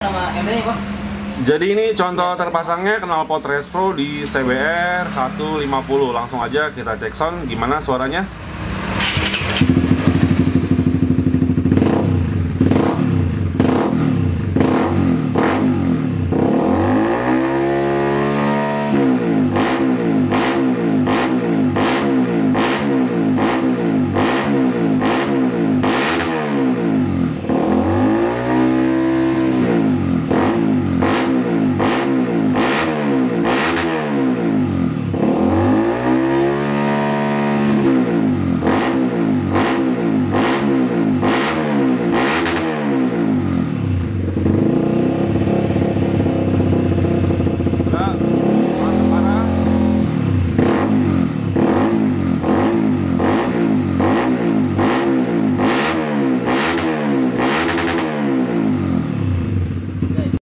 Sama MD Pak. Jadi ini contoh terpasangnya knalpot Respro di CBR 150. Langsung aja kita cek sound gimana suaranya.